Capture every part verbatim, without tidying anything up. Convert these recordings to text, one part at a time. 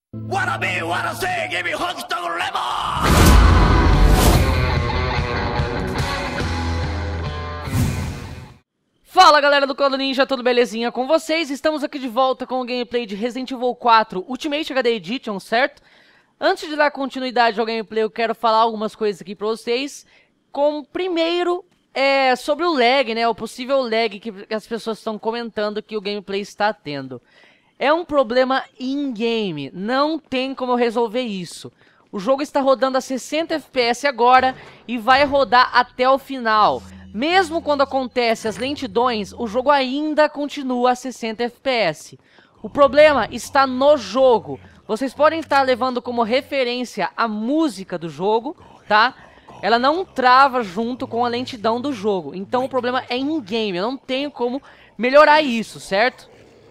Wanna be, wanna say, give me hugs to lemon! Fala galera do Clodo Ninja, tudo belezinha com vocês? Estamos aqui de volta com o gameplay de Resident Evil quatro Ultimate H D Edition, certo? Antes de dar continuidade ao gameplay, eu quero falar algumas coisas aqui pra vocês. Como primeiro, é sobre o lag, né? O possível lag que as pessoas estão comentando que o gameplay está tendo. É um problema in-game, não tem como eu resolver isso. O jogo está rodando a sessenta F P S agora e vai rodar até o final. Mesmo quando acontece as lentidões, o jogo ainda continua a sessenta F P S. O problema está no jogo. Vocês podem estar levando como referência a música do jogo, tá? Ela não trava junto com a lentidão do jogo. Então o problema é in-game, eu não tenho como melhorar isso, certo?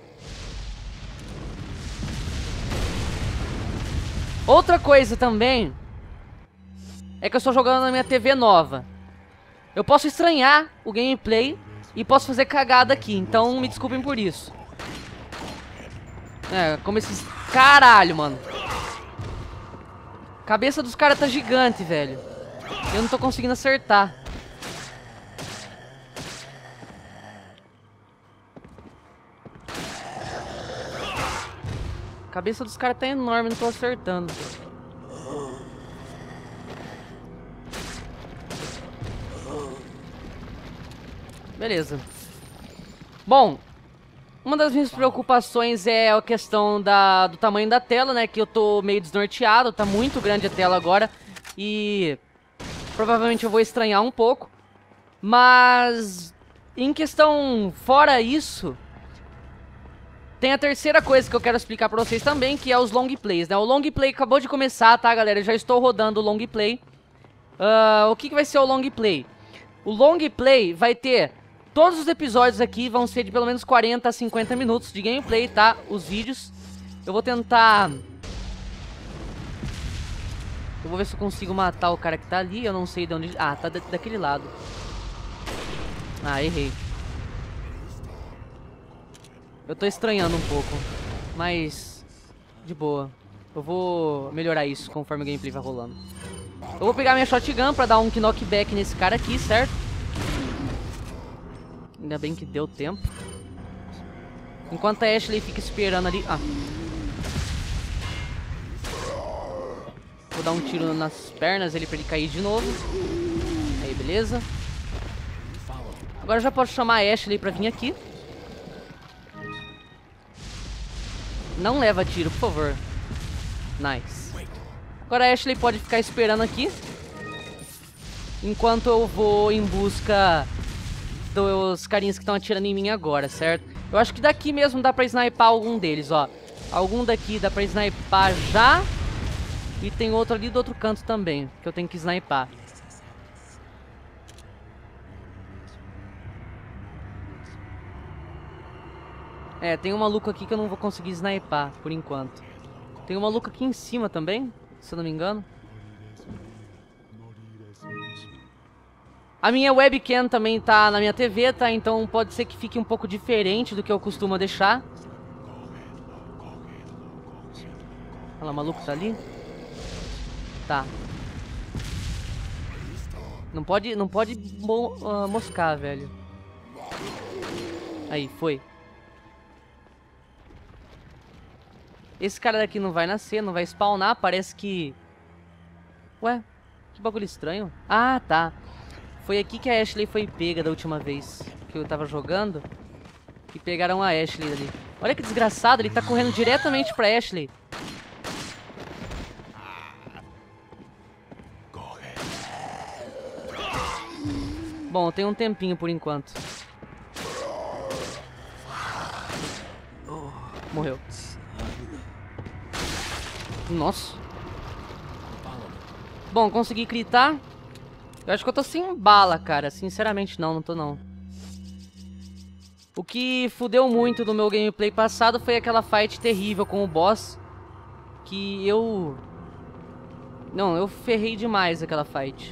Outra coisa também é que eu estou jogando na minha T V nova. Eu posso estranhar o gameplay e posso fazer cagada aqui, então me desculpem por isso. É, como esses... Caralho, mano. A cabeça dos caras tá gigante, velho. Eu não tô conseguindo acertar. A cabeça dos caras tá enorme, não tô acertando. Beleza. Bom, uma das minhas preocupações é a questão da, do tamanho da tela, né? Que eu tô meio desnorteado, tá muito grande a tela agora. E provavelmente eu vou estranhar um pouco. Mas em questão fora isso... Tem a terceira coisa que eu quero explicar pra vocês também, que é os long plays, né? O long play acabou de começar, tá, galera? Eu já estou rodando o long play. Uh, o que, que vai ser o long play? O long play vai ter... Todos os episódios aqui vão ser de pelo menos quarenta a cinquenta minutos de gameplay, tá? Os vídeos. Eu vou tentar... Eu vou ver se eu consigo matar o cara que tá ali. Eu não sei de onde... Ah, tá da daquele lado. Ah, errei. Eu tô estranhando um pouco, mas de boa. Eu vou melhorar isso conforme o gameplay vai rolando. Eu vou pegar minha shotgun pra dar um knockback nesse cara aqui, certo? Ainda bem que deu tempo. Enquanto a Ashley fica esperando ali... Ah. Vou dar um tiro nas pernas ele pra ele cair de novo. Aí, beleza. Agora eu já posso chamar a Ashley pra vir aqui. Não leva tiro, por favor. Nice. Agora a Ashley pode ficar esperando aqui. Enquanto eu vou em busca dos carinhas que estão atirando em mim agora, certo? Eu acho que daqui mesmo dá pra snipar algum deles, ó. Algum daqui dá pra snipar já. E tem outro ali do outro canto também, que eu tenho que snipar. É, tem um maluco aqui que eu não vou conseguir snipar, por enquanto. Tem um maluco aqui em cima também, se eu não me engano. A minha webcam também tá na minha T V, tá? Então pode ser que fique um pouco diferente do que eu costumo deixar. Olha lá, o maluco tá ali? Tá. Não pode, não pode mo uh, moscar, velho. Aí, foi. Esse cara daqui não vai nascer, não vai spawnar, parece que... Ué, que bagulho estranho. Ah, tá. Foi aqui que a Ashley foi pega da última vez que eu tava jogando. E pegaram a Ashley ali. Olha que desgraçado, ele tá correndo diretamente pra Ashley. Bom, tem um tempinho por enquanto. Morreu. Nossa. Bom, consegui gritar. Eu acho que eu tô sem bala, cara. Sinceramente, não, não tô não. O que fudeu muito no meu gameplay passado foi aquela fight terrível com o boss. Que eu... Não, eu ferrei demais aquela fight.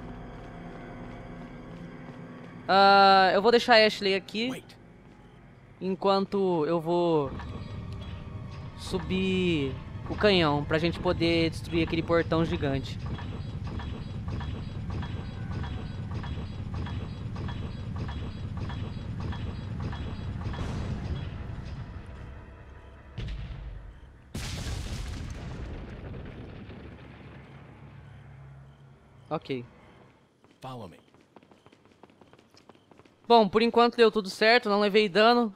Uh, eu vou deixar a Ashley aqui. Enquanto eu vou subir o canhão, pra gente poder destruir aquele portão gigante. Ok. Follow me. Bom, por enquanto deu tudo certo, não levei dano.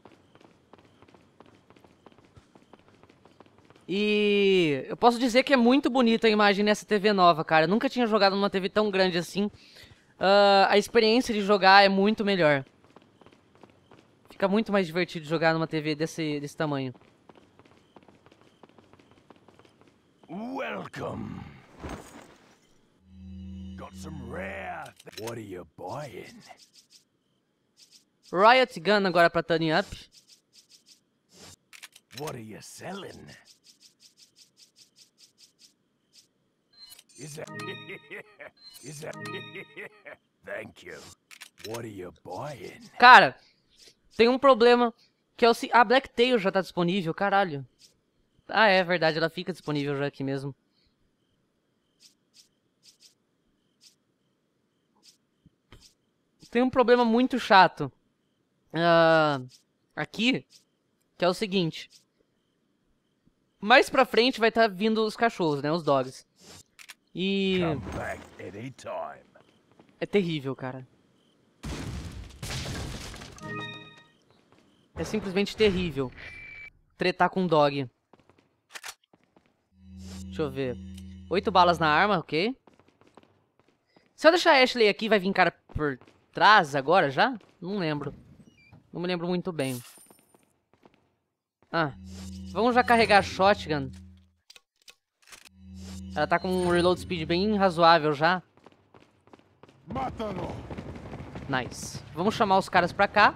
E eu posso dizer que é muito bonita a imagem nessa T V nova, cara. Eu nunca tinha jogado numa T V tão grande assim. Uh, a experiência de jogar é muito melhor. Fica muito mais divertido jogar numa T V desse, desse tamanho. Welcome. Got some rare. What are you buying? Riot Gun agora pra turn up. What are you selling? Is that? Is that? Thank you. What are you buying? Cara, tem um problema que é o... A Blacktail já tá disponível, caralho. Ah, é verdade, ela fica disponível já aqui mesmo. Tem um problema muito chato uh, aqui, que é o seguinte. Mais pra frente vai estar tá vindo os cachorros, né, os dogs. E... é terrível, cara. É simplesmente terrível tretar com um dog. Deixa eu ver. Oito balas na arma, ok. Se eu deixar a Ashley aqui, vai vir cara por trás agora já? Não lembro. Não me lembro muito bem. Ah. Vamos já carregar a shotgun. Ela tá com um reload speed bem razoável já. Nice. Vamos chamar os caras pra cá.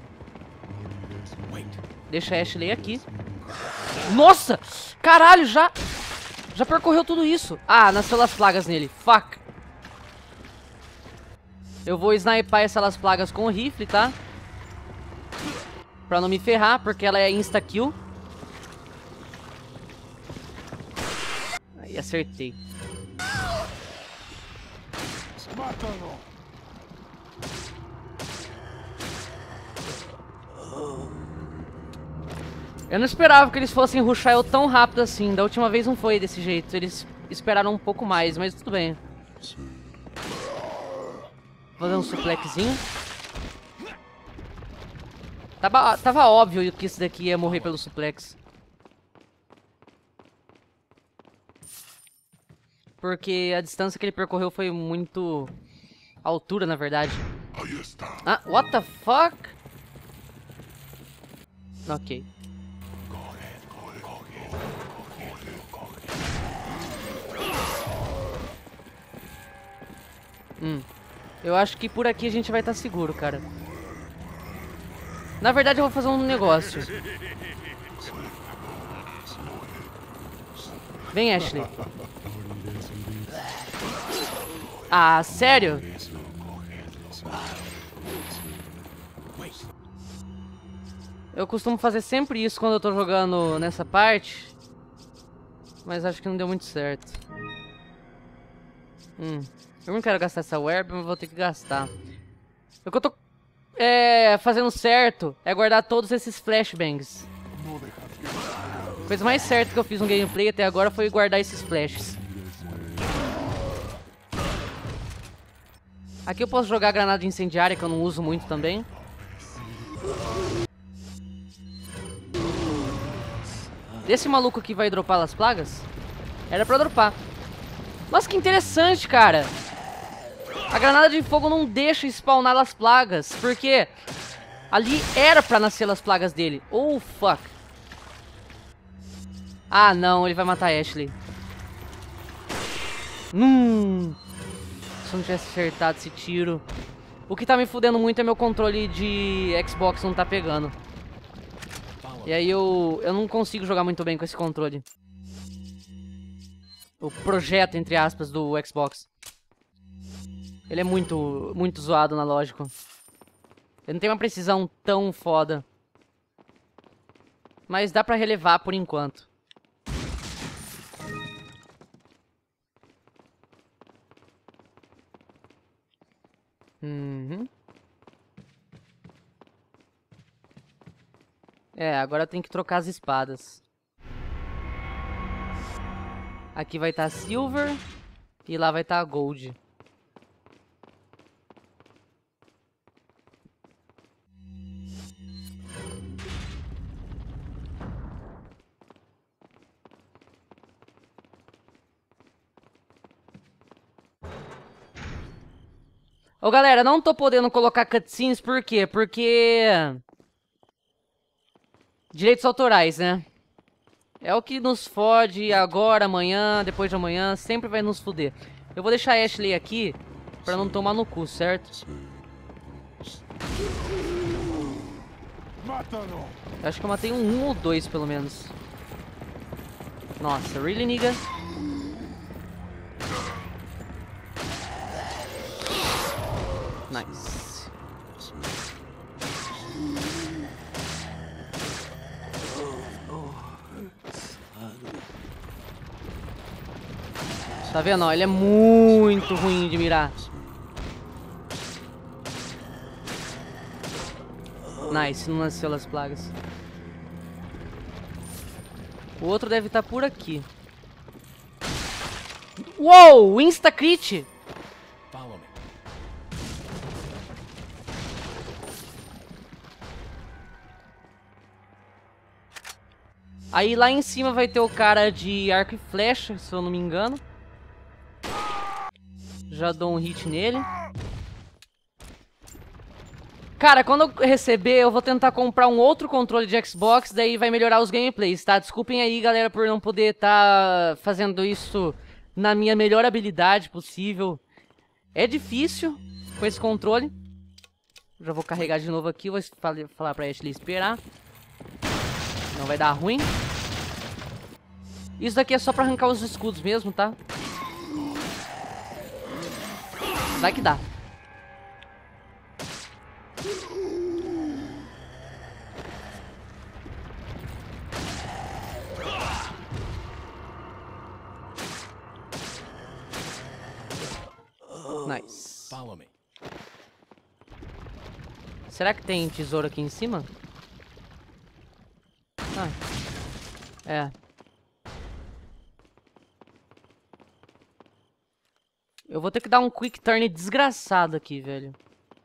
Deixa a Ashley aqui. Nossa! Caralho, já... Já percorreu tudo isso. Ah, nasceu as plagas nele. Fuck. Eu vou sniper essas plagas com o rifle, tá? Pra não me ferrar, porque ela é insta-kill. Aí, acertei. Eu não esperava que eles fossem rushar eu tão rápido assim. Da última vez não foi desse jeito. Eles esperaram um pouco mais, mas tudo bem. Vou dar um suplexinho. Tava, tava óbvio que esse daqui ia morrer pelo suplex. Porque a distância que ele percorreu foi muito... A altura, na verdade. Ah, what the fuck? Ok. Hum. Eu acho que por aqui a gente vai estar seguro, cara. Na verdade, eu vou fazer um negócio. Vem, Ashley. Ah, sério? Eu costumo fazer sempre isso quando eu tô jogando nessa parte. Mas acho que não deu muito certo. Hum. Eu não quero gastar essa web, mas vou ter que gastar. O que eu tô é, fazendo certo é guardar todos esses flashbangs. A coisa mais certa que eu fiz no gameplay até agora foi guardar esses flashes. Aqui eu posso jogar granada incendiária, que eu não uso muito também. Esse maluco aqui vai dropar as plagas? Era pra dropar. Nossa, que interessante, cara. A granada de fogo não deixa spawnar as plagas, porque ali era pra nascer as plagas dele. Oh, fuck. Ah, não, ele vai matar a Ashley. Hum. Se eu não tivesse acertado esse tiro. O que tá me fudendo muito é meu controle de Xbox não tá pegando. E aí eu, eu não consigo jogar muito bem com esse controle. O projeto, entre aspas, do Xbox. Ele é muito, muito zoado, analógico. Ele não tem uma precisão tão foda. Mas dá pra relevar por enquanto. É, agora tem que trocar as espadas. Aqui vai estar Silver e lá vai estar Gold. Ô, galera, não tô podendo colocar cutscenes, por quê? Porque... direitos autorais, né? É o que nos fode agora, amanhã, depois de amanhã, sempre vai nos foder. Eu vou deixar a Ashley aqui pra não tomar no cu, certo? Eu acho que eu matei um, um ou dois, pelo menos. Nossa, really, nigga? Nice. Tá vendo? Ó, ele é muito ruim de mirar. Nice, não nasceu as plagas. O outro deve estar por aqui. Uou! Insta-crit! Aí lá em cima vai ter o cara de arco e flecha, se eu não me engano. Já dou um hit nele. Cara, quando eu receber, eu vou tentar comprar um outro controle de Xbox, daí vai melhorar os gameplays, tá? Desculpem aí, galera, por não poder estar fazendo isso na minha melhor habilidade possível. É difícil com esse controle. Já vou carregar de novo aqui, vou falar pra Ashley esperar. Não vai dar ruim. Isso daqui é só pra arrancar os escudos mesmo, tá? Vai que dá. Nice. Será que tem tesouro aqui em cima? Ah. É. Eu vou ter que dar um quick turn desgraçado aqui, velho.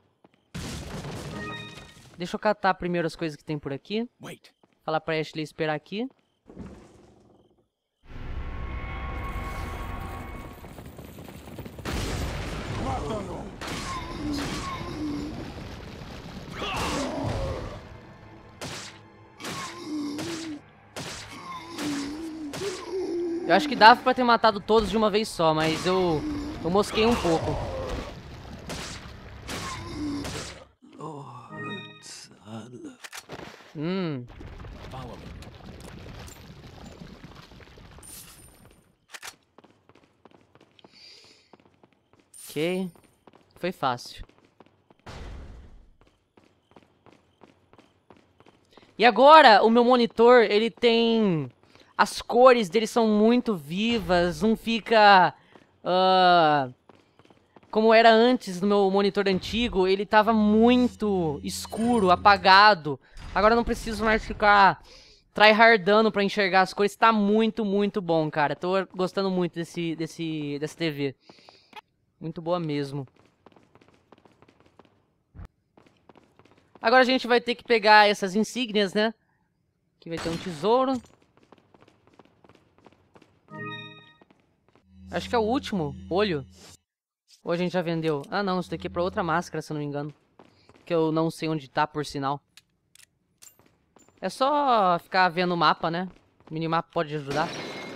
Deixa eu catar primeiro as coisas que tem por aqui. Falar pra Ashley esperar aqui. Eu acho que dava pra ter matado todos de uma vez só, mas eu, eu mosquei um pouco. Hum. Ok. Foi fácil. E agora, o meu monitor, ele tem... as cores dele são muito vivas, não fica... Uh, como era antes no meu monitor antigo, ele tava muito escuro, apagado. Agora eu não preciso mais ficar tryhardando pra enxergar as cores. Tá muito, muito bom, cara. Tô gostando muito desse, desse, dessa T V. Muito boa mesmo. Agora a gente vai ter que pegar essas insígnias, né? Aqui vai ter um tesouro. Acho que é o último olho. Ou a gente já vendeu? Ah, não. Isso daqui é pra outra máscara, se eu não me engano. Que eu não sei onde tá, por sinal. É só ficar vendo o mapa, né? O minimapa pode ajudar.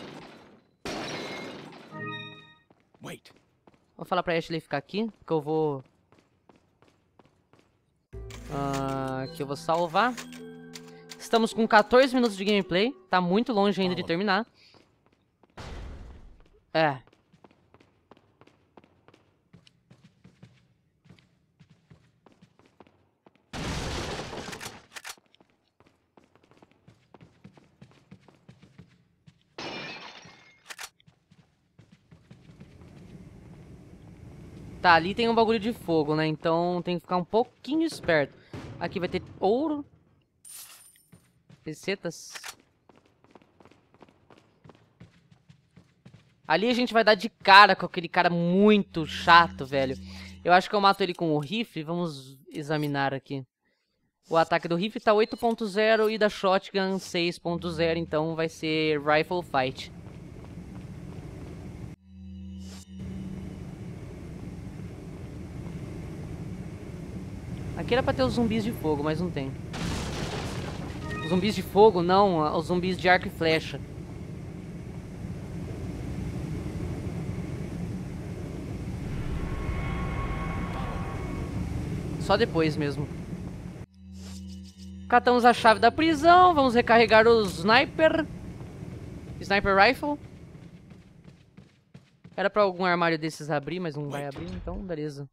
Wait. Vou falar pra Ashley ficar aqui, que eu vou... Uh, que eu vou salvar. Estamos com quatorze minutos de gameplay. Tá muito longe ainda de terminar. É. Tá, ali tem um bagulho de fogo, né? Então tem que ficar um pouquinho esperto. Aqui vai ter ouro. Pesetas. Ali a gente vai dar de cara com aquele cara muito chato, velho. Eu acho que eu mato ele com o rifle. Vamos examinar aqui. O ataque do rifle tá oito ponto zero e da shotgun seis ponto zero. Então vai ser rifle fight. Aqui era pra ter os zumbis de fogo, mas não tem. Os zumbis de fogo não, os zumbis de arco e flecha. Só depois mesmo. Catamos a chave da prisão. Vamos recarregar o sniper. Sniper rifle. Era pra algum armário desses abrir, mas não vai abrir, então beleza.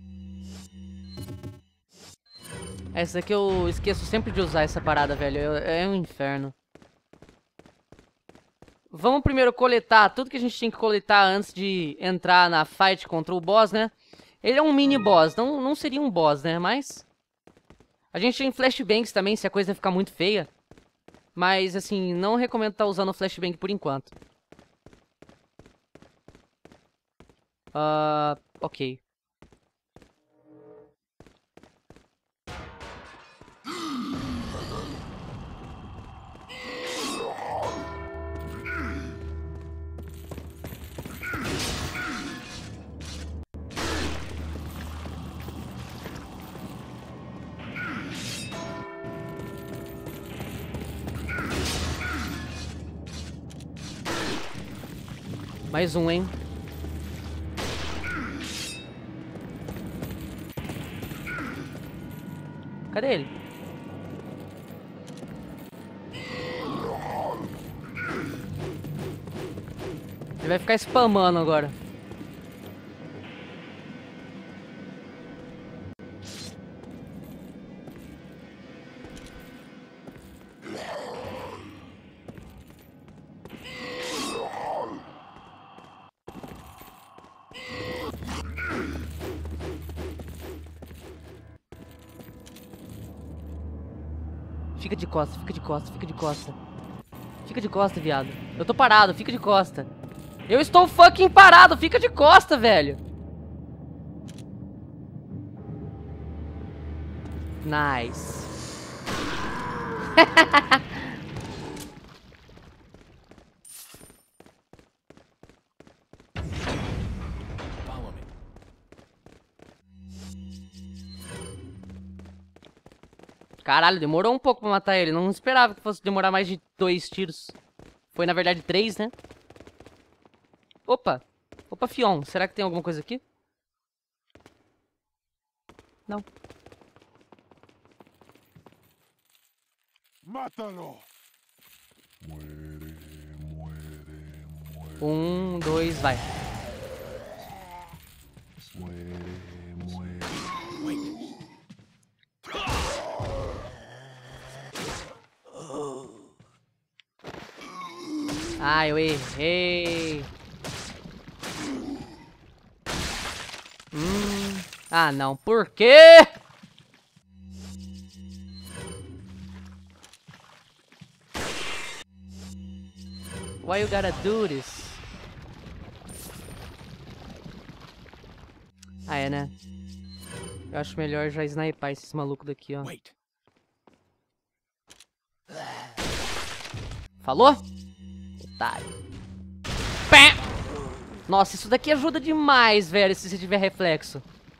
Essa daqui eu esqueço sempre de usar essa parada, velho. É um inferno. Vamos primeiro coletar tudo que a gente tinha que coletar antes de entrar na fight contra o boss, né? Ele é um mini boss, não, não seria um boss, né? Mas a gente tem flashbangs também, se a coisa ficar muito feia. Mas, assim, não recomendo estar usando flashbang por enquanto. Uh, ok. Mais um, hein? Cadê ele? Ele vai ficar spamando agora. Fica de costa, fica de costa, fica de costa. Fica de costa, viado. Eu tô parado, fica de costa. Eu estou fucking parado, fica de costa, velho. Nice. Caralho, demorou um pouco pra matar ele. Não esperava que fosse demorar mais de dois tiros. Foi, na verdade, três, né? Opa. Opa, Fion. Será que tem alguma coisa aqui? Não. Mátalo. Um, dois, vai. Ah, eu errei. Hum. Ah, não. Por quê? Why you gotta do this? Ah, é, né? Eu acho melhor já snipar esses malucos daqui, ó. Falou? Otário. Pé! Nossa, isso daqui ajuda demais, velho, se você tiver reflexo.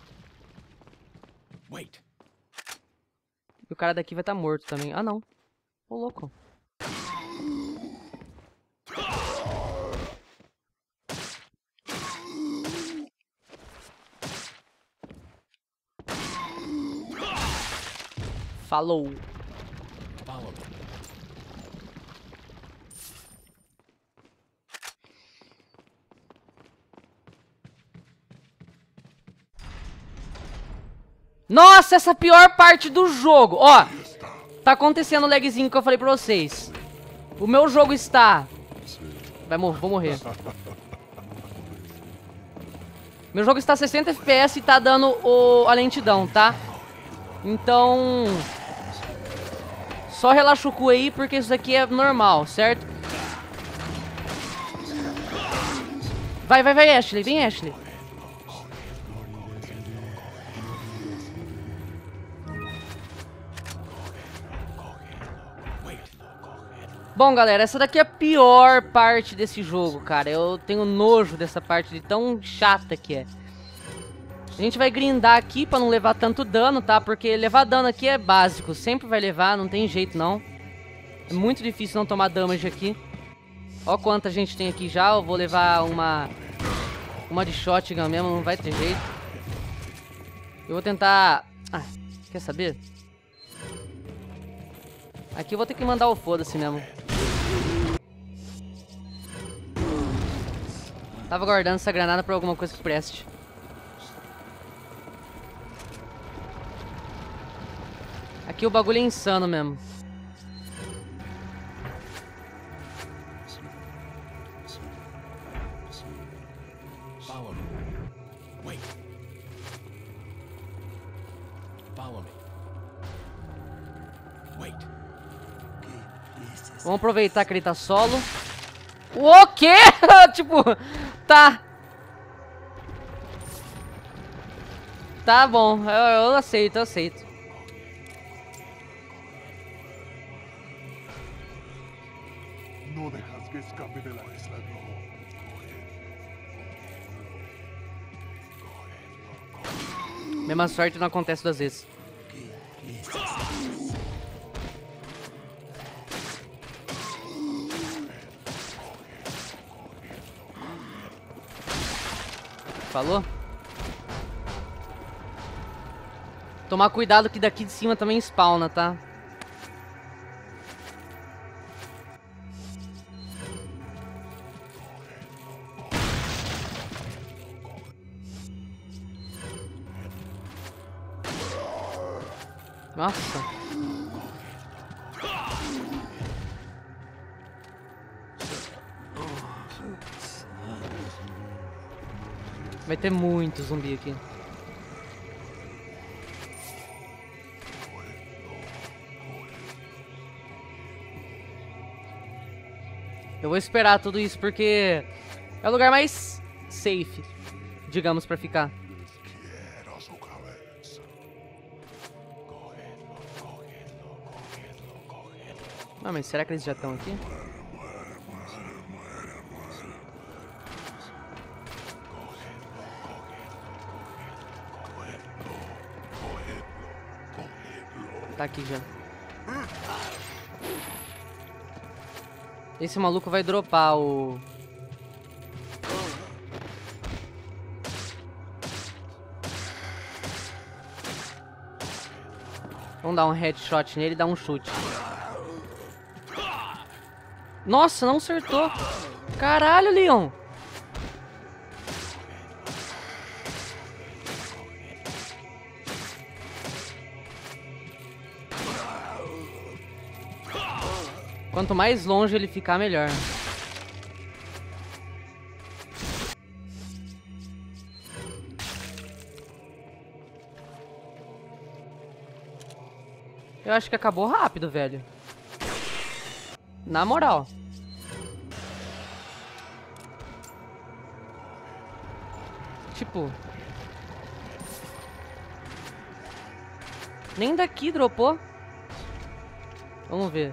Wait. E o cara daqui vai estar morto também. Ah, não. Ô, louco. Falou. Nossa, essa é a pior parte do jogo. Ó, tá acontecendo o lagzinho que eu falei pra vocês. O meu jogo está... Vai morrer, vou morrer. Meu jogo está sessenta F P S e tá dando o... a lentidão, tá? Então... Só relaxa o cu aí, porque isso daqui é normal, certo? Vai, vai, vai, Ashley. Vem, Ashley. Bom, galera, essa daqui é a pior parte desse jogo, cara. Eu tenho nojo dessa parte de tão chata que é. A gente vai grindar aqui pra não levar tanto dano, tá? Porque levar dano aqui é básico. Sempre vai levar, não tem jeito, não. É muito difícil não tomar damage aqui. Ó quanta gente tem aqui já. Eu vou levar uma... Uma de shotgun mesmo, não vai ter jeito. Eu vou tentar... Ah, quer saber? Aqui eu vou ter que mandar o foda-se mesmo. Tava guardando essa granada pra alguma coisa que preste. Aqui o bagulho é insano mesmo. Follow me. Wait. Follow me. Wait. Vamos aproveitar que ele tá solo. O quê? Tipo, tá. Tá bom, eu, eu aceito, eu aceito. No dejas que escape de la isla, no. Mesma sorte não acontece duas vezes. Falou? Tomar cuidado que daqui de cima também spawna, tá? Nossa. Vai ter muito zumbi aqui. Eu vou esperar tudo isso porque é o lugar mais safe, digamos, pra ficar. Quiero su cabeza. Cógelo, cógelo, cógelo, cógelo. Ah, mas será que eles já estão aqui? Tá aqui já. Esse maluco vai dropar o... Vamos dar um headshot nele e dar um chute. Nossa, não acertou. Caralho, Leon. Quanto mais longe ele ficar, melhor. Eu acho que acabou rápido, velho. Na moral. Tipo... Nem daqui dropou. Vamos ver.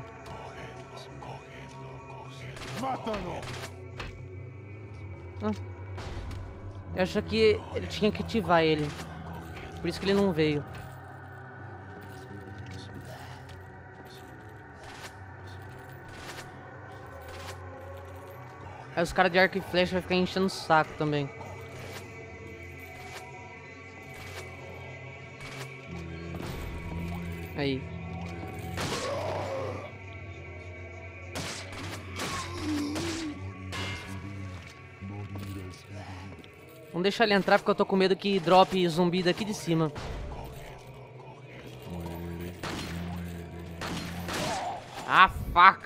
Ah. Eu acho que ele tinha que ativar ele. Por isso que ele não veio. Aí os caras de arco e flecha vai ficar enchendo o saco também. Aí. Vamos deixar ele entrar porque eu tô com medo que drop zumbi daqui de cima. Ah, fuck.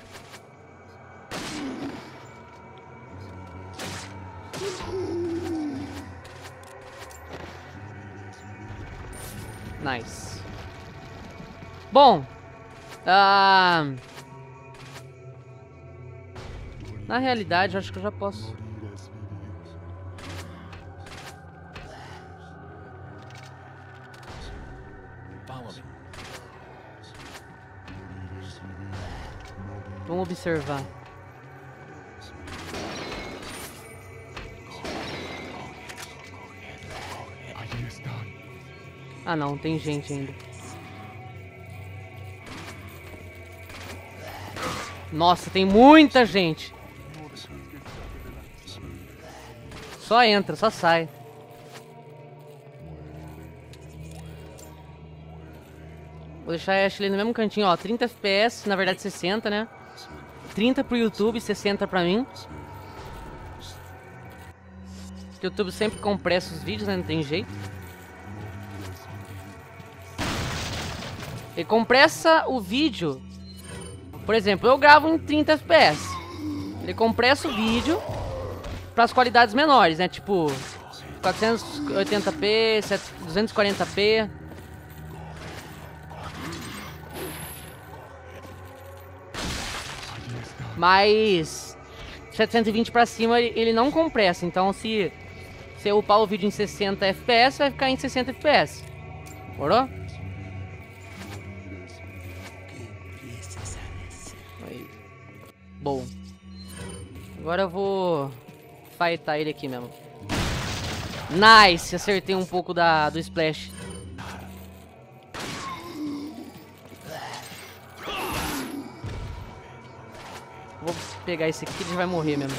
Nice. Bom, Ah... Na realidade, eu acho que eu já posso. Vamos observar. Ah não, tem gente ainda. Nossa, tem muita gente. Só entra, só sai. Vou deixar a Ashley no mesmo cantinho, ó. trinta F P S, na verdade sessenta, né? trinta pro YouTube, sessenta pra mim. O YouTube sempre compressa os vídeos, né? Não tem jeito. Ele compressa o vídeo. Por exemplo, eu gravo em trinta F P S. Ele compressa o vídeo para as qualidades menores, né? Tipo, quatrocentos e oitenta p, duzentos e quarenta p. Mas setecentos e vinte pra cima ele não compressa. Então se você upar o vídeo em sessenta F P S, vai ficar em sessenta F P S. Morou? Aí. Bom. Agora eu vou fightar ele aqui mesmo. Nice! Acertei um pouco da, do splash. Vou pegar esse aqui, ele vai morrer mesmo.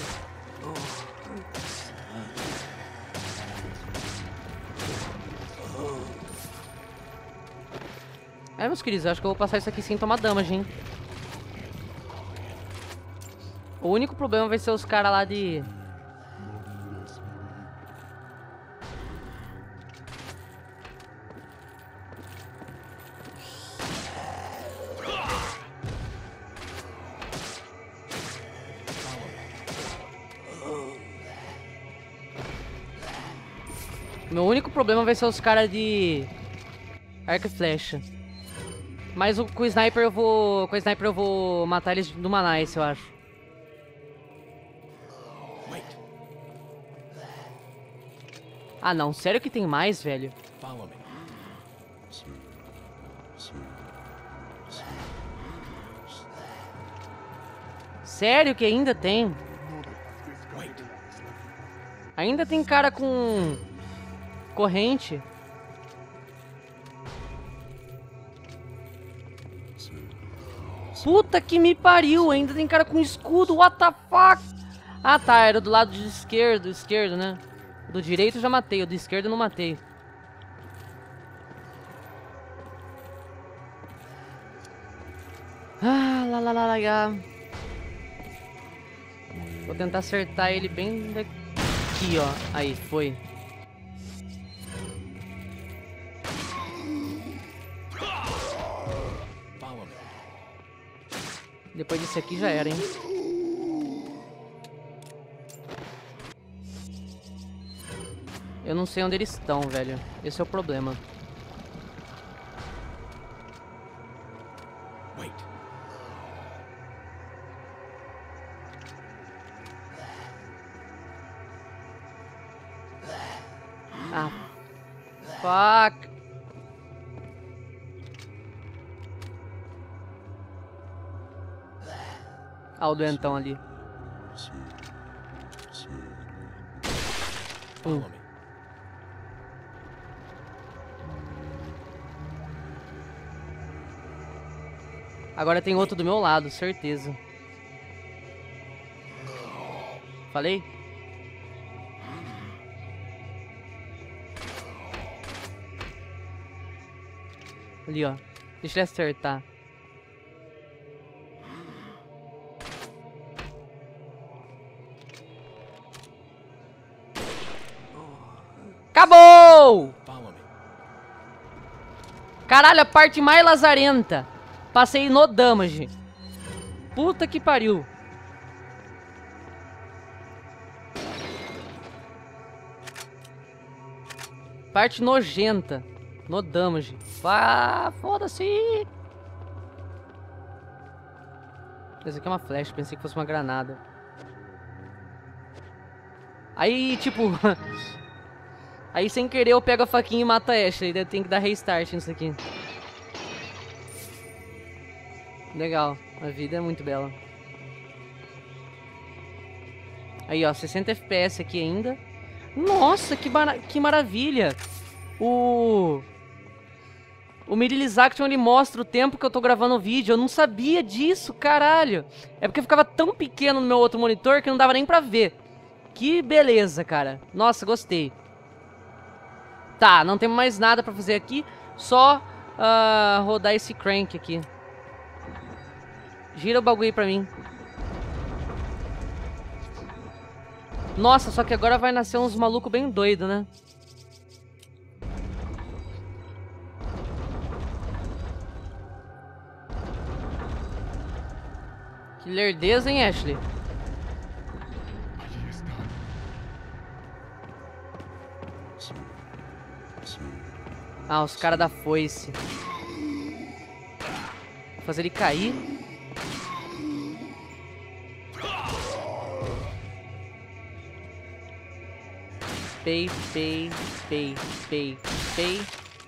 É, meus queridos, eu acho que eu vou passar isso aqui sem tomar damage, hein? O único problema vai ser os caras lá de... Meu único problema vai ser os caras de arco e flecha. Mas o, com o sniper eu vou, com o sniper eu vou matar eles numa nice, eu acho. Ah não, sério que tem mais, velho? Sério que ainda tem? Ainda tem cara com corrente. Puta que me pariu, ainda tem cara com escudo, what the fuck? Ah tá, era do lado de esquerdo, esquerdo, né? Do direito eu já matei, o do esquerdo eu não matei. Ah, lá lá lá lá lá. Vou tentar acertar ele bem daqui, ó. Aí, foi. Depois desse aqui já era, hein? Eu não sei onde eles estão, velho. Esse é o problema. Ah. Fuck. Ah, o doentão ali. Um. Agora tem outro do meu lado, certeza. Falei? Ali, ó. Deixa ele acertar. Acabou! Caralho, a parte mais lazarenta. Passei no damage. Puta que pariu. Parte nojenta. No damage. Ah, foda-se. Esse aqui é uma flecha, pensei que fosse uma granada. Aí, tipo... aí, sem querer, eu pego a faquinha e mato a Ashley. Daí eu tenho que dar restart nisso aqui. Legal. A vida é muito bela. Aí, ó. sessenta F P S aqui ainda. Nossa, que, que maravilha. O... O Mirilli's Action, ele mostra o tempo que eu tô gravando o vídeo. Eu não sabia disso, caralho. É porque ficava tão pequeno no meu outro monitor que não dava nem pra ver. Que beleza, cara. Nossa, gostei. Tá, não temos mais nada pra fazer aqui. Só uh, rodar esse crank aqui. Gira o bagulho aí pra mim. Nossa, só que agora vai nascer uns malucos bem doidos, né? Que lerdeza, hein, Ashley? Allí está. Ah, os caras da foice. Vou fazer ele cair. Pei, pei, pei, pei, pei.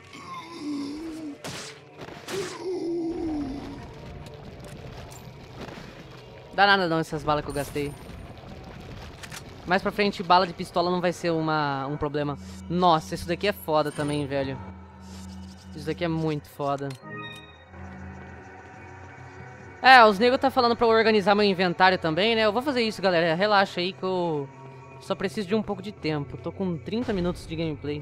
Dá nada não essas balas que eu gastei. Mais pra frente, bala de pistola não vai ser uma, um problema. Nossa, isso daqui é foda também, velho. Isso daqui é muito foda. É, os negros tá falando pra eu organizar meu inventário também, né? Eu vou fazer isso, galera. Relaxa aí que eu só preciso de um pouco de tempo. Tô com trinta minutos de gameplay.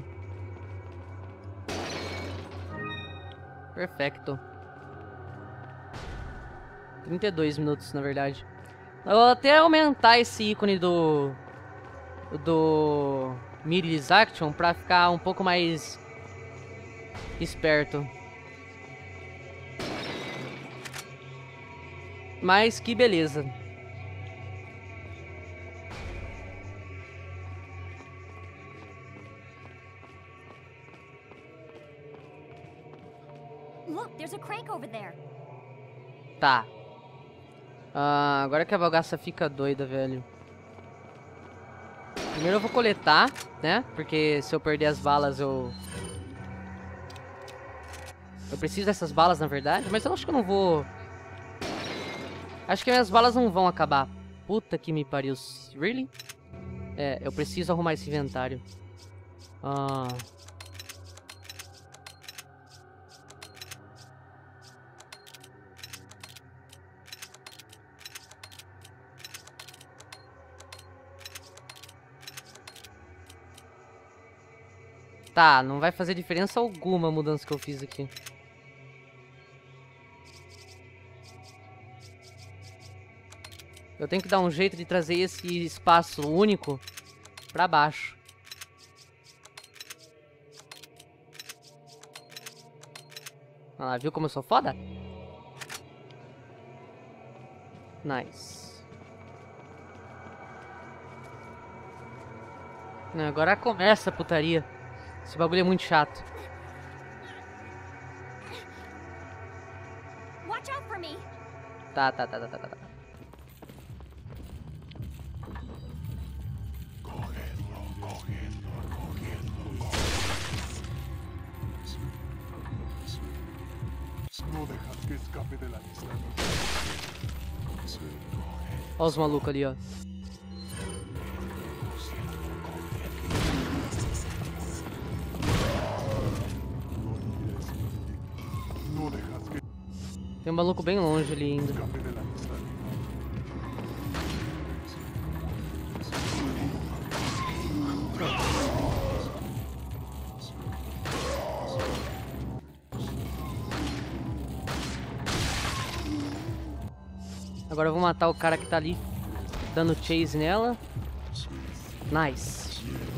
Perfeito. trinta e dois minutos, na verdade. Eu vou até aumentar esse ícone do... Do... Mirilli's Action pra ficar um pouco mais... esperto. Mas que beleza. Look, there's a crank over there. Tá. Ah, agora que a bagaça fica doida, velho. Primeiro eu vou coletar, né? Porque se eu perder as balas, eu... Eu preciso dessas balas, na verdade. Mas eu acho que eu não vou... Acho que minhas balas não vão acabar. Puta que me pariu. Really? É, eu preciso arrumar esse inventário. Ah... Tá, não vai fazer diferença alguma a mudança que eu fiz aqui. Eu tenho que dar um jeito de trazer esse espaço único pra baixo. Ah lá, viu como eu sou foda? Nice. Agora começa a putaria. Esse bagulho é muito chato. Watch out for me. Tá, tá, tá, tá, tá, tá. No dejas que escape de la vista. Olha os malucos ali, ó. No dejas que Tem um maluco bem longe ali ainda. escape de la vista. Agora eu vou matar o cara que tá ali dando chase nela. Nice.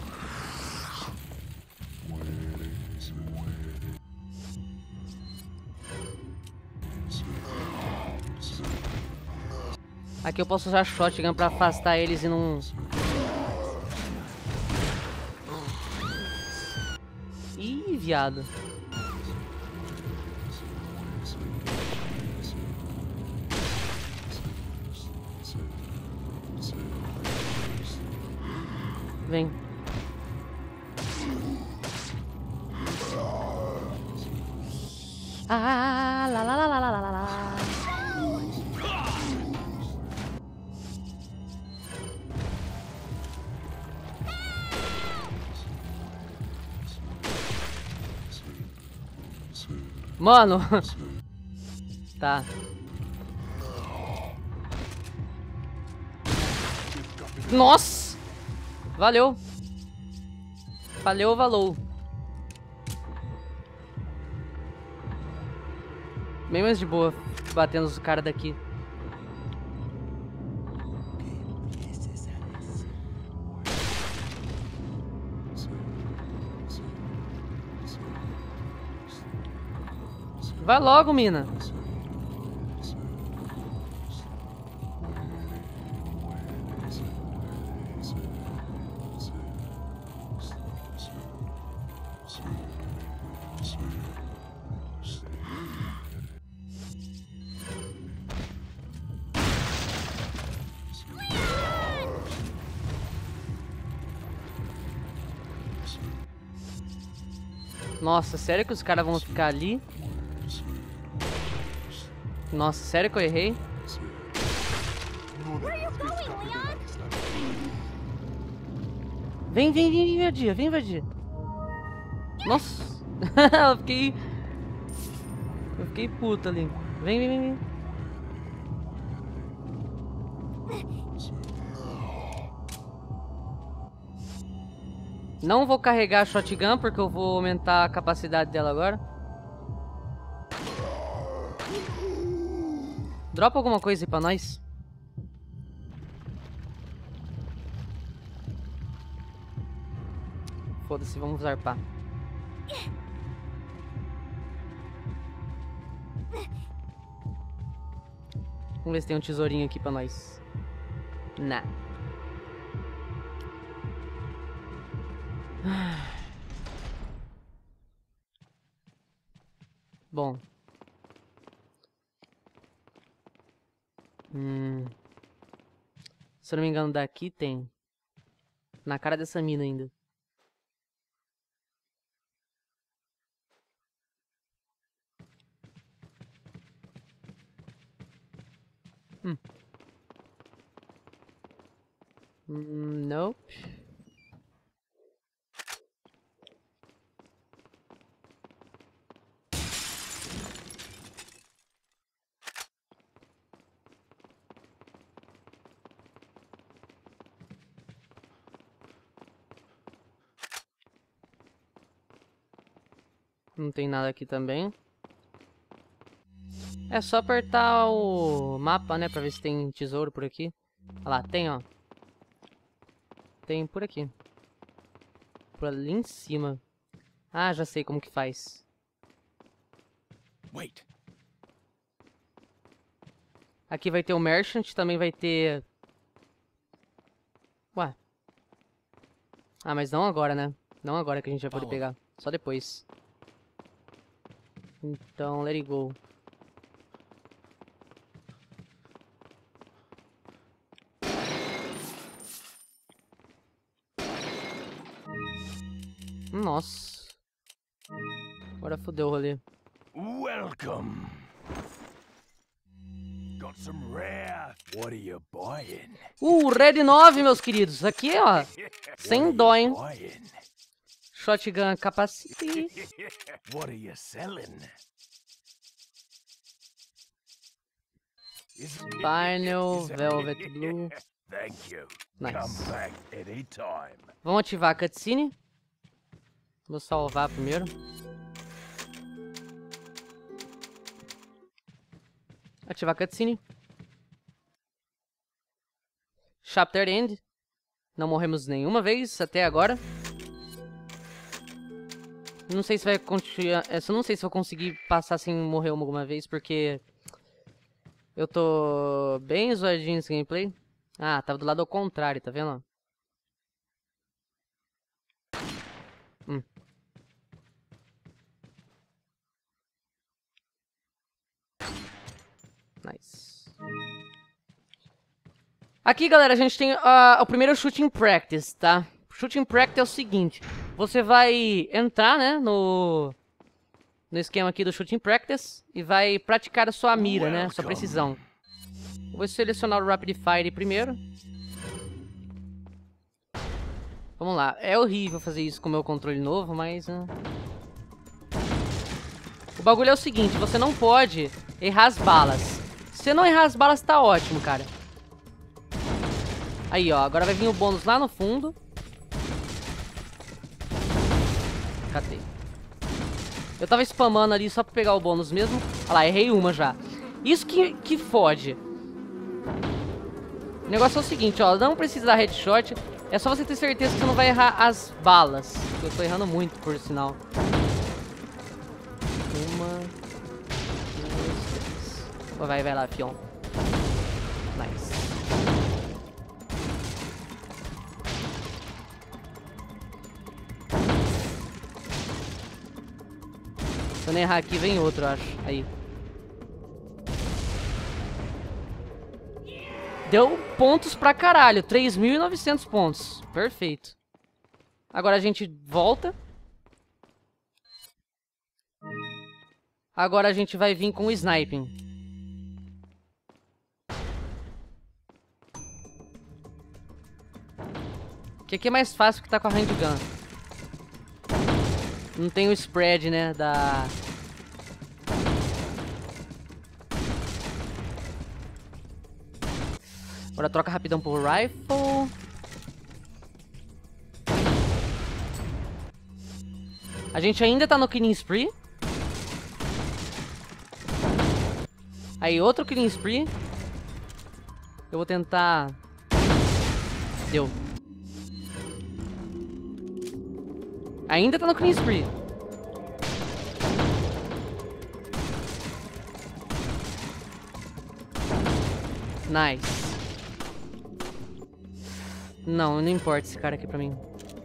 Aqui eu posso usar shotgun pra afastar eles e não... Ih, viado. Vem. Ah, lá, lá, lá, lá, lá, lá, lá. Mano. Tá. Nossa. Valeu. Valeu, valeu. Bem mais de boa, batendo os caras daqui. Vai logo, mina. Nossa, sério que os caras vão ficar ali? Nossa, sério que eu errei? Vem, vem, vem invadir, vem invadir. Nossa, eu fiquei... Eu fiquei puta ali. Vem, vem, vem, vem. Não vou carregar a shotgun porque eu vou aumentar a capacidade dela agora. Dropa alguma coisa aí pra nós. Foda-se, vamos zarpar. Vamos ver se tem um tesourinho aqui pra nós. Nah. Bom. Hum. Se eu não me engano, daqui tem. Na cara dessa mina ainda. Hum. Hum, nope. Não tem nada aqui também. É só apertar o mapa, né, pra ver se tem tesouro por aqui. Olha lá, tem, ó. Tem por aqui. Por ali em cima. Ah, já sei como que faz. Wait. Aqui vai ter o Merchant, também vai ter... Ué. Ah, mas não agora, né? Não agora que a gente vai poder pegar. Só depois. Então, let it go. Nossa. Agora fodeu o rolê. Welcome. Got some rare. What are you buying? Uh, Red nove, meus queridos. Aqui, ó. Sem dó, hein? Buying. Shotgun capacity. What are you selling? Final Velvet Blue. Thank you. Nice. Come back anytime. Vamos ativar a cutscene. Vou salvar primeiro. Ativar a cutscene. Chapter End. Não morremos nenhuma vez até agora. Não sei se vai continuar. Eu não sei se vou conseguir passar sem morrer alguma vez, porque eu tô bem zoadinho nesse gameplay. Ah, tava do lado ao contrário, tá vendo? Hum. Nice. Aqui, galera, a gente tem uh, o primeiro shooting practice, tá? Shooting Practice é o seguinte. Você vai entrar, né, no... no esquema aqui do Shooting Practice e vai praticar a sua mira, né, sua precisão. Vou selecionar o Rapid Fire primeiro. Vamos lá. É horrível fazer isso com o meu controle novo, mas... Uh... O bagulho é o seguinte, você não pode errar as balas. Se você não errar as balas, tá ótimo, cara. Aí, ó. Agora vai vir o bônus lá no fundo. Cadê? Eu tava spamando ali só pra pegar o bônus mesmo. Olha lá, errei uma já. Isso que, que fode. O negócio é o seguinte, ó. Não precisa dar headshot. É só você ter certeza que você não vai errar as balas. Eu tô errando muito, por sinal. Uma... Duas, três. Vai, vai lá, fião. Nice. Se eu não errar aqui, vem outro, eu acho. Aí. Deu pontos pra caralho. três mil e novecentos pontos. Perfeito. Agora a gente volta. Agora a gente vai vir com o sniping. Que aqui é mais fácil que tá com a handgun. Não tem o spread, né, da... Agora troca rapidão pro rifle. A gente ainda tá no killing spree. Aí, outro killing spree. Eu vou tentar... Deu. Ainda tá no killing spree. Nice. Não, não importa esse cara aqui pra mim.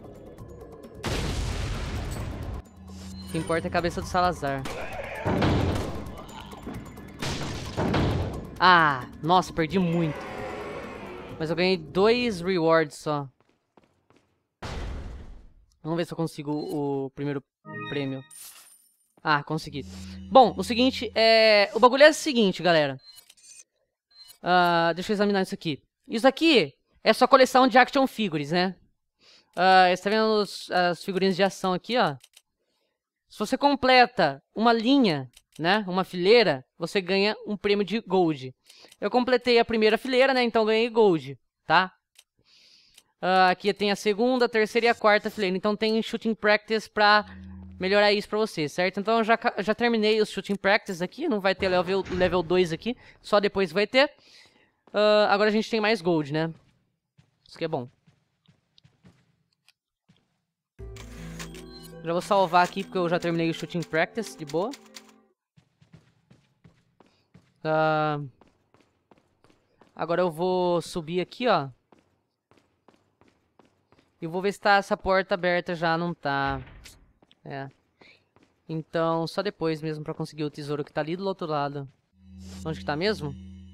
O que importa é a cabeça do Salazar. Ah, nossa, perdi muito. Mas eu ganhei dois rewards só. Vamos ver se eu consigo o primeiro prêmio. Ah, consegui. Bom, o seguinte, é... O bagulho é o seguinte, galera. Uh, deixa eu examinar isso aqui. Isso aqui é sua coleção de action figures, né? Uh, você tá vendo os, as figurinhas de ação aqui, ó. Se você completa uma linha, né? Uma fileira, você ganha um prêmio de gold. Eu completei a primeira fileira, né? Então ganhei gold, tá? Uh, aqui tem a segunda, a terceira e a quarta fileira. Então tem shooting practice pra melhorar isso pra você, certo? Então eu já, já terminei os shooting practice aqui. Não vai ter level, level dois aqui. Só depois vai ter. Uh, agora a gente tem mais gold, né? Isso que é bom. Já vou salvar aqui porque eu já terminei o shooting practice de boa. Uh, agora eu vou subir aqui, ó. E vou ver se tá essa porta aberta já. Não tá. É. Então, só depois mesmo pra conseguir o tesouro que tá ali do outro lado. Onde que tá mesmo?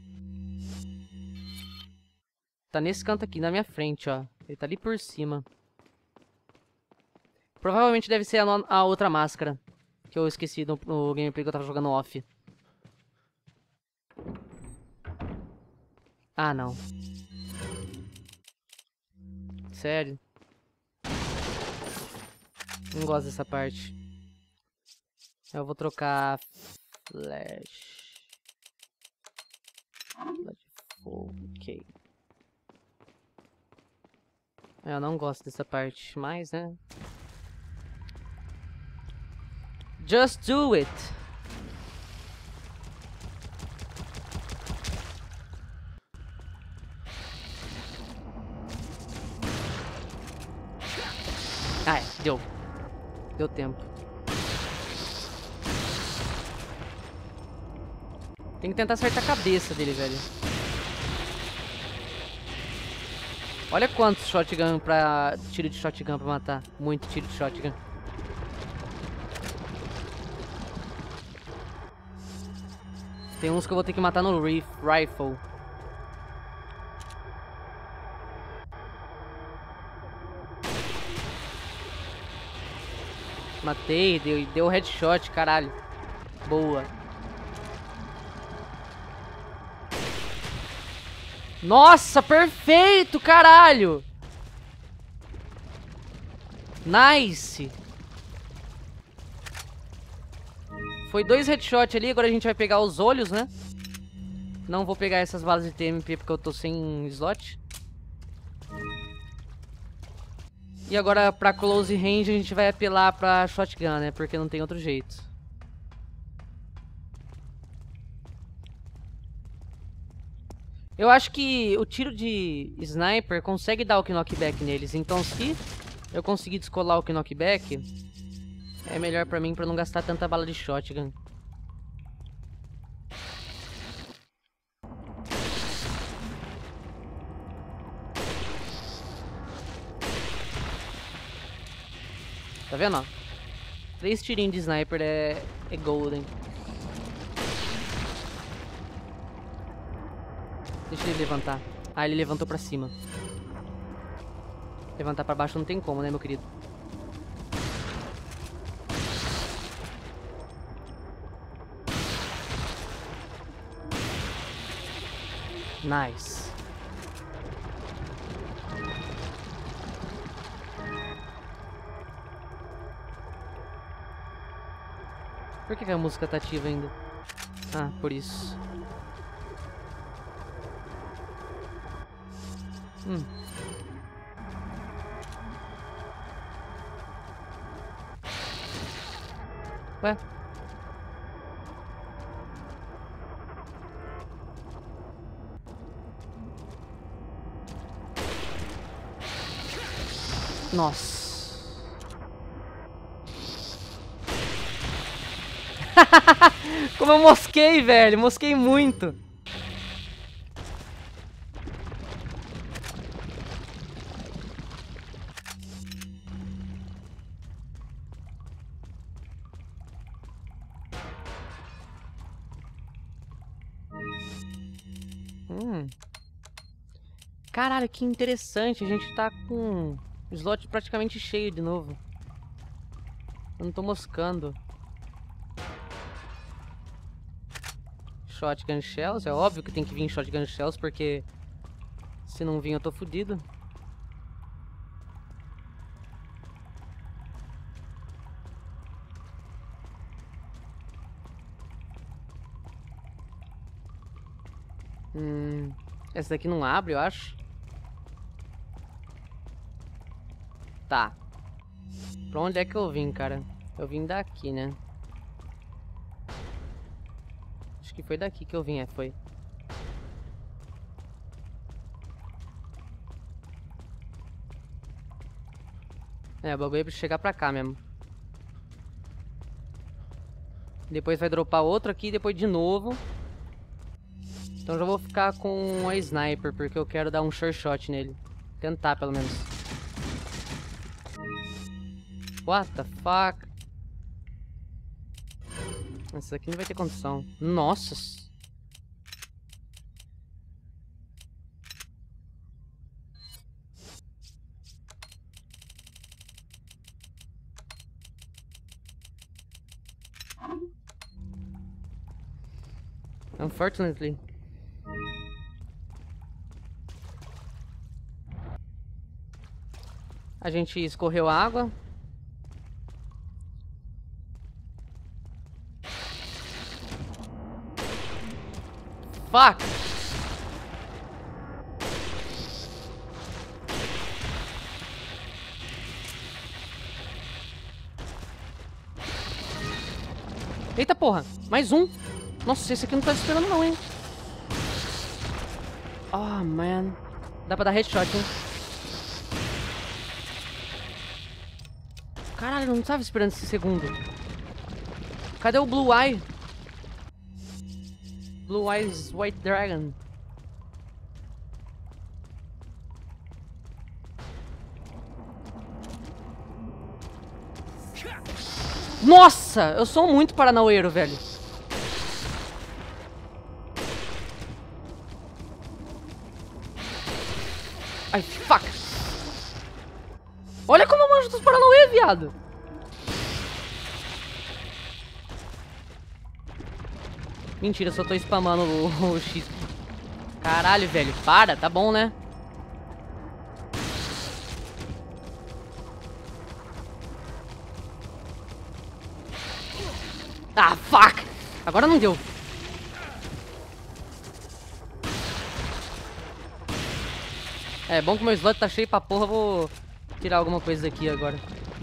Tá nesse canto aqui, na minha frente, ó. Ele tá ali por cima. Provavelmente deve ser a, no a outra máscara. Que eu esqueci no, no gameplay que eu tava jogando off. Ah, não. Sério? Não gosto dessa parte. Eu vou trocar... Flash... Ok. Eu não gosto dessa parte, mas, né? Just do it! Ai, deu. Deu tempo. Tem que tentar acertar a cabeça dele, velho. Olha quantos shotgun pra... Tiro de shotgun pra matar. Muito tiro de shotgun. Tem uns que eu vou ter que matar no rifle. Matei, deu, deu headshot, caralho. Boa. Nossa, perfeito, caralho. Nice. Foi dois headshots ali, agora a gente vai pegar os olhos, né? Não vou pegar essas balas de T M P porque eu tô sem slot. E agora pra close range a gente vai apelar pra shotgun, né? Porque não tem outro jeito. Eu acho que o tiro de sniper consegue dar o knockback neles. Então se eu conseguir descolar o knockback, é melhor pra mim pra não gastar tanta bala de shotgun. Tá vendo, ó? Três tirinhos de sniper é, é golden. Deixa ele levantar. Ah, ele levantou pra cima. Levantar pra baixo não tem como, né, meu querido? Nice. Por que, que a música tá ativa ainda? Ah, por isso. Hum. Ué? Nossa. Como eu mosquei, velho. Mosquei muito. Hum. Caralho, que interessante. A gente tá com o slot praticamente cheio de novo. Eu não tô moscando. Shotgun shells, é óbvio que tem que vir shotgun shells, porque se não vir eu tô fudido. Hum, essa daqui não abre, eu acho. Tá. Pra onde é que eu vim, cara? Eu vim daqui, né? Acho que foi daqui que eu vim, é, foi. É, o bagulho é pra chegar pra cá mesmo. Depois vai dropar outro aqui, depois de novo. Então já vou ficar com a sniper, porque eu quero dar um sure shot nele. Tentar, pelo menos. What the fuck? Essa aqui não vai ter condição. Nossa. Unfortunately. A gente escorreu água. Fuck! Eita porra, mais um. Nossa, esse aqui não tá esperando não, hein. Oh, man. Dá pra dar headshot, hein. Caralho, eu não tava esperando esse segundo. Cadê o Blue Eye? Blue Eyes White Dragon. Nossa, eu sou muito paranaueiro, velho. Ai, fuck. Olha como eu manjo dos paranauê, viado. Mentira, eu só tô spamando o, o X. Caralho, velho. Para, tá bom, né? Ah, fuck! Agora não deu. É bom que meu slot tá cheio pra porra. Vou tirar alguma coisa daqui agora.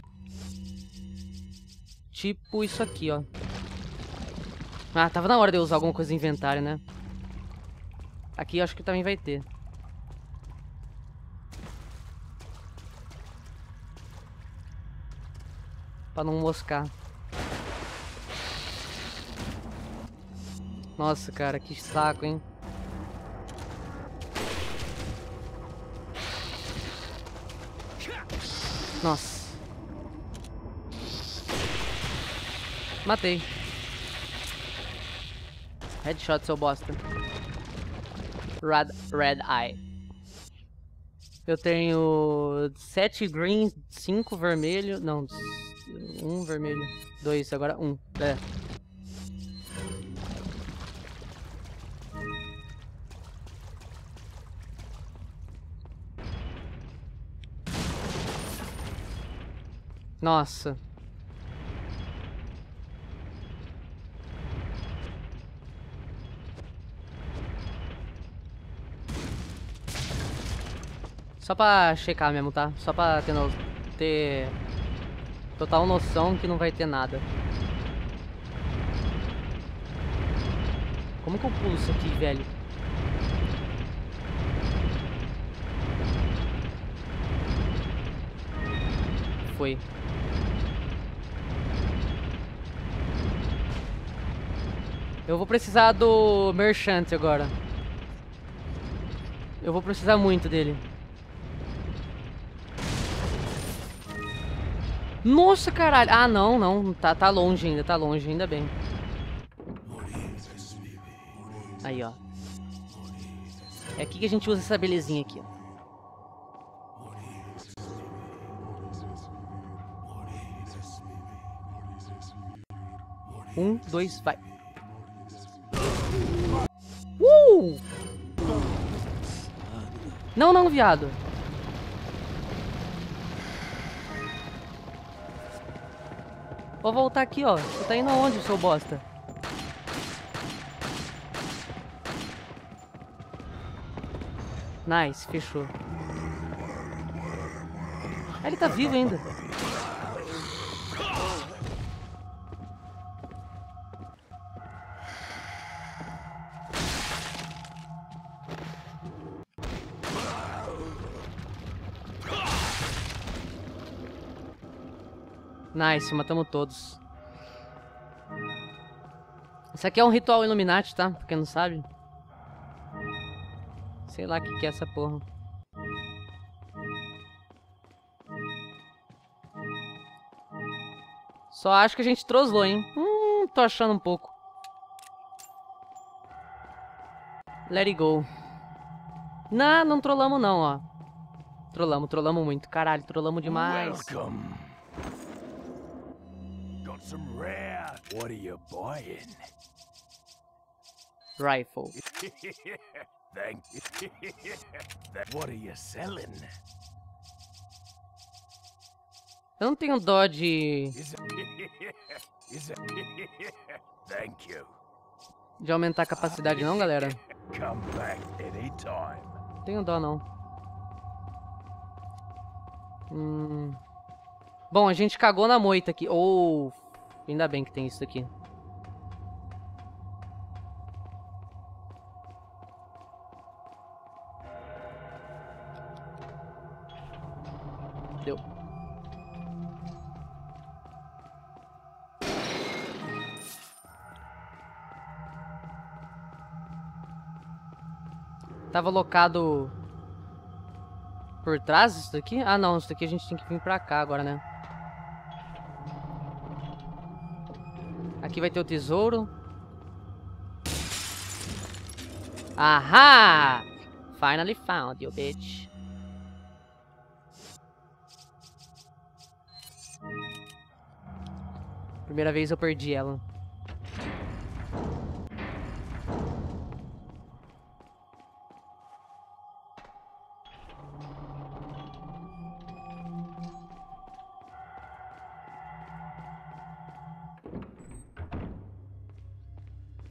Tipo isso aqui, ó. Ah, tava na hora de eu usar alguma coisa no inventário, né? Aqui eu acho que também vai ter. Pra não moscar. Nossa, cara, que saco, hein? Nossa. Matei. Headshot, seu bosta. Red, red Eye. Eu tenho sete green, cinco vermelho. Não, um vermelho. Dois, agora um. É. Nossa. Só pra checar mesmo, tá? Só pra ter, no... ter total noção que não vai ter nada. Como que eu pulo isso aqui, velho? Foi. Eu vou precisar do Merchant agora. Eu vou precisar muito dele. Nossa, caralho. Ah, não, não. Tá, tá longe ainda, tá longe, ainda bem. Aí, ó. É aqui que a gente usa essa belezinha aqui, ó. Um, dois, vai. Uh! Não, não, viado. Vou voltar aqui, ó. Você tá indo aonde, seu bosta? Nice, fechou. Ah, ele tá vivo ainda. Nice, matamos todos. Isso aqui é um ritual Illuminati, tá? Pra quem não sabe. Sei lá o que, que é essa porra. Só acho que a gente troslou, hein? Hum, tô achando um pouco. Let it go. Não, não trollamos não, ó. Trollamos, trollamos muito. Caralho, trollamos demais. Welcome. Got some rare. What are you buying? Rifle. Thank you. What are you selling? Eu não tenho dó de... Is it... Is it... Thank you. de aumentar a capacidade não, galera. Come back anytime. Não tenho dó não. Hum... Bom, a gente cagou na moita aqui. Oh, ainda bem que tem isso aqui. Deu. Tava locado por trás isso daqui? Ah, não. Isso daqui a gente tem que vir pra cá agora, né? Aqui vai ter o tesouro. Ahá! Finally found you, bitch. Primeira vez eu perdi ela.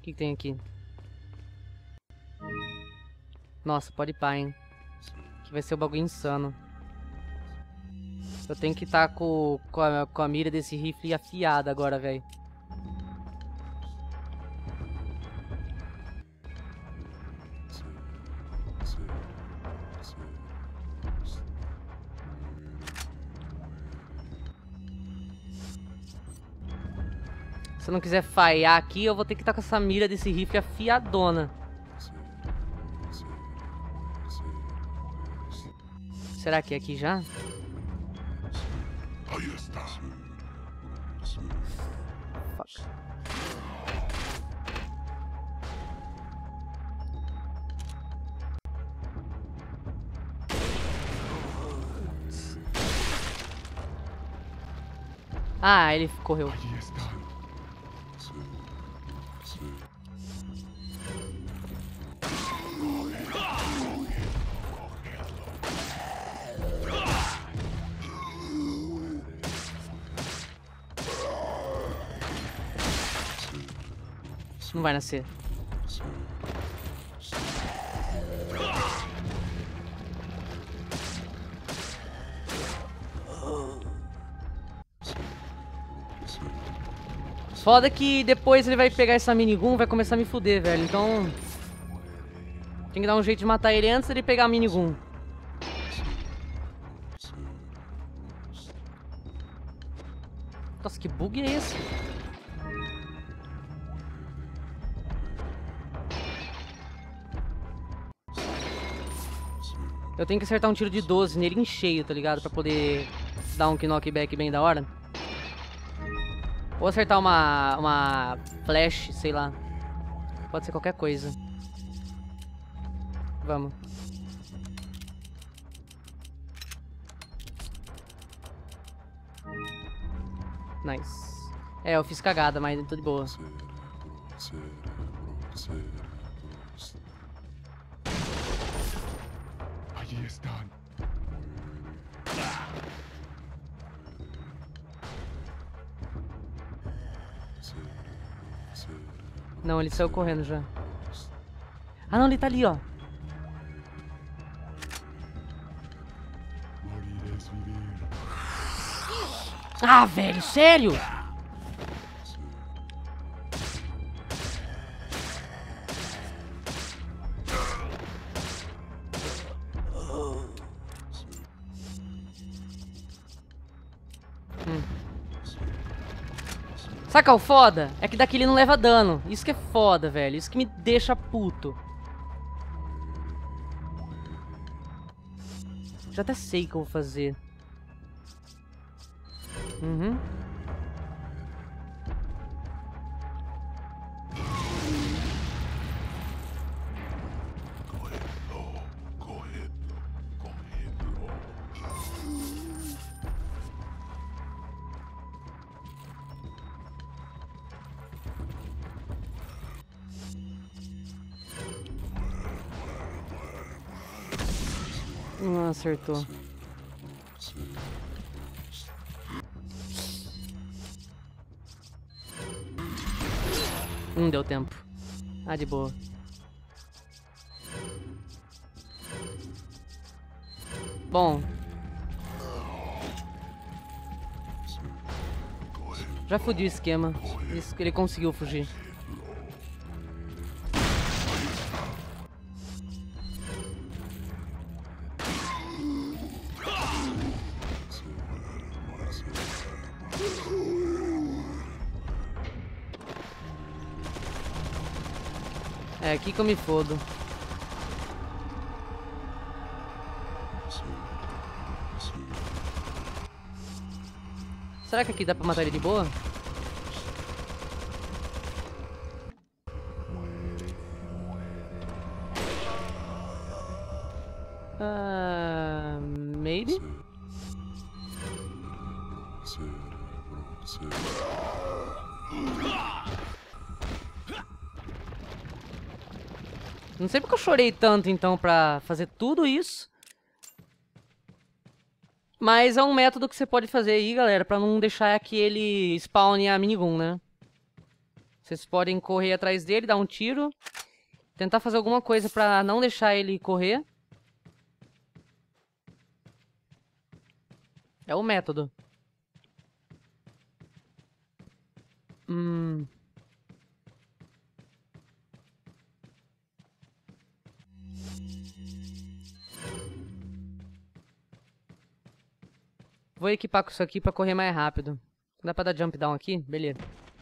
que, que tem aqui? Nossa, pode pá, hein? Que vai ser o bagulho insano. Eu tenho que estar tá com, com, a, com a mira desse rifle afiada agora, velho. Se eu não quiser falhar aqui, eu vou ter que estar tá com essa mira desse rifle afiadona. Será que é aqui já? Aí está. Fuck. Ah, ele correu. Aí está. Não vai nascer. Foda que depois ele vai pegar essa minigun e vai começar a me fuder, velho. Então... tem que dar um jeito de matar ele antes de pegar a minigun. Nossa, que bug é esse? Eu tenho que acertar um tiro de doze nele em cheio, tá ligado? Pra poder dar um knockback bem da hora. Ou acertar uma, uma flash, sei lá. Pode ser qualquer coisa. Vamos. Nice. É, eu fiz cagada, mas tô de boa. Aí está. Não, ele saiu correndo já. Ah, não, ele tá ali, ó. Morirás viver. Ah, velho, sério? Hum. Saca o foda? É que daqui ele não leva dano. Isso que é foda, velho. Isso que me deixa puto. Já até sei o que eu vou fazer. Uhum. Correndo, correndo, correndo. Não acertou. Não deu tempo. Ah, de boa. Bom. Já fudi o esquema. Isso que ele conseguiu fugir. É aqui que eu me fodo. Será que aqui dá pra matar ele de boa? Uh, maybe? Não sei porque eu chorei tanto, então, pra fazer tudo isso. Mas é um método que você pode fazer aí, galera, pra não deixar que ele spawne a minigun, né? Vocês podem correr atrás dele, dar um tiro. Tentar fazer alguma coisa pra não deixar ele correr. É o método. Hum... Vou equipar com isso aqui pra correr mais rápido. Dá pra dar jump down aqui? Beleza.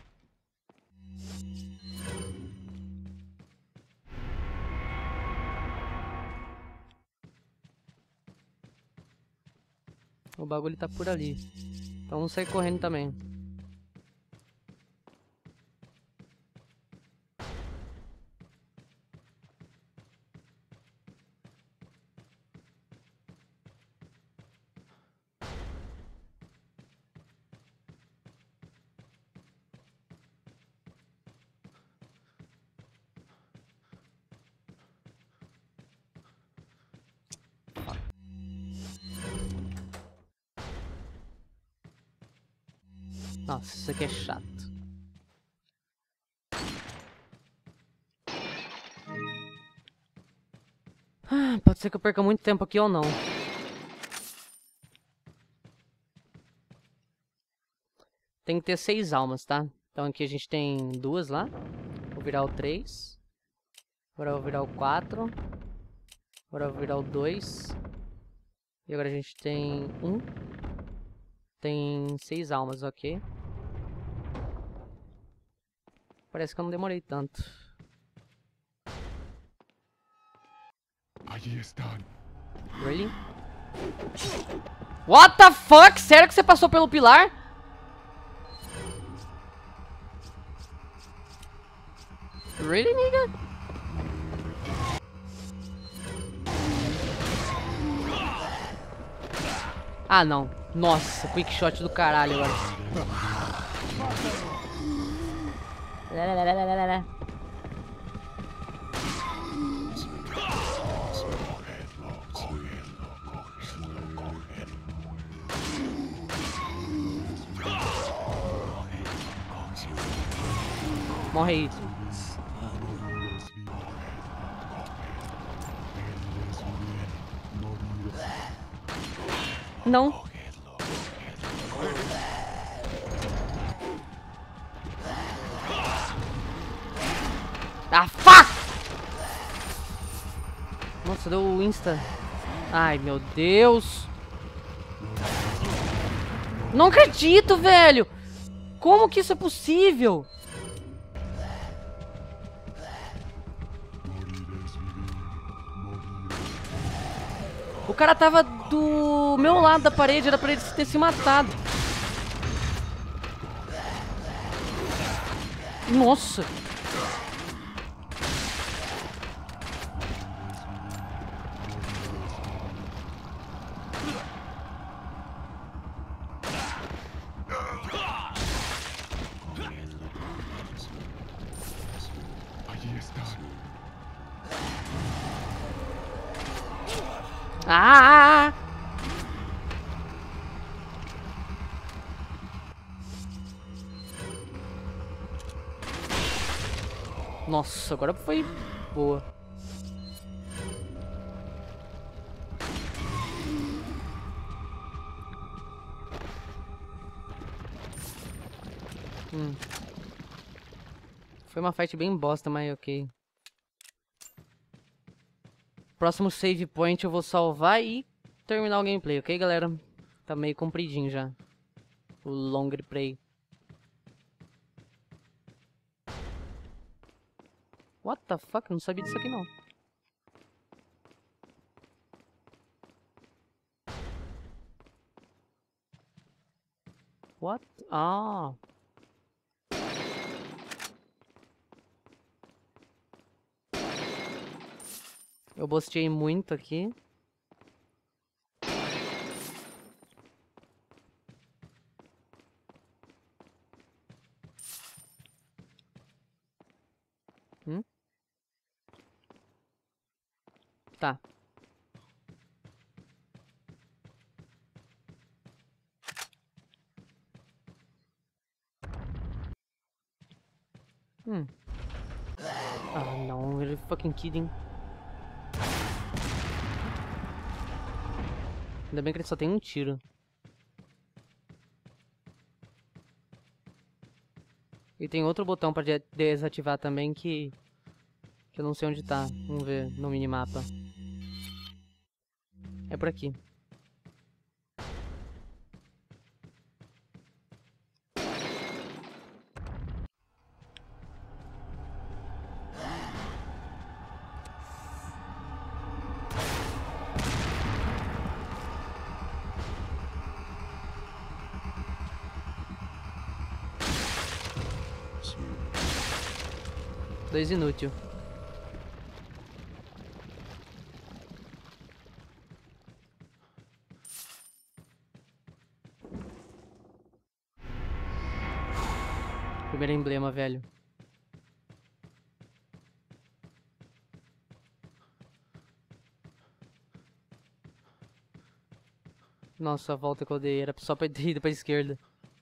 O bagulho tá por ali. Então vamos sair correndo também. Nossa, isso aqui é chato. Ah, pode ser que eu perca muito tempo aqui ou não. Tem que ter seis almas, tá? Então aqui a gente tem duas lá. Vou virar o três. Agora eu vou virar o quatro. Agora eu vou virar o dois. E agora a gente tem um. Tem seis almas, ok. Parece que eu não demorei tanto. Allí están. Really? What the fuck? Sério que você passou pelo pilar? Really, nigga? Ah, não. Nossa, quick shot do caralho agora. Morre aí. Não. Ah, fuck! Nossa, deu o insta. Ai, meu Deus. Não acredito, velho. Como que isso é possível? O cara tava do meu lado da parede, era pra ele ter se matado. Nossa. Allí están. Ah! Nossa, agora foi boa. Hum. Foi uma fight bem bosta, mas ok. Próximo save point eu vou salvar e terminar o gameplay, ok, galera? Tá meio compridinho já. O long replay. What the fuck? Eu não sabia disso aqui não. What? Ah. Eu bostei muito aqui. Hum? Tá. Hum. Ah, não. You're fucking kidding. Ainda bem que ele só tem um tiro. E tem outro botão pra de- desativar também que... Que eu não sei onde tá. Vamos ver no minimapa. É por aqui. Dois inútil. Primeiro emblema, velho. Nossa, a volta que eu dei era só pra ter ido pra esquerda.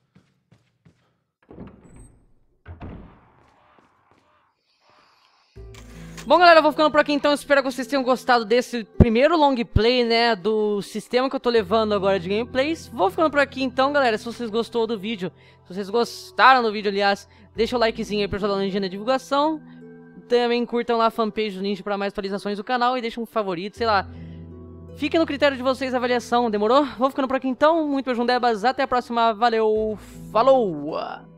Bom, galera, eu vou ficando por aqui então. Espero que vocês tenham gostado desse primeiro long play, né, do sistema que eu tô levando agora de gameplays. Vou ficando por aqui então, galera. Se vocês gostou do vídeo, se vocês gostaram do vídeo, aliás, deixa o likezinho aí pra ajudar na divulgação. Também curtam lá a fanpage do Ninja pra mais atualizações do canal e deixem um favorito, sei lá. Fiquem no critério de vocês a avaliação, demorou? Vou ficando por aqui então. Muito beijo, Debas. Até a próxima. Valeu. Falou!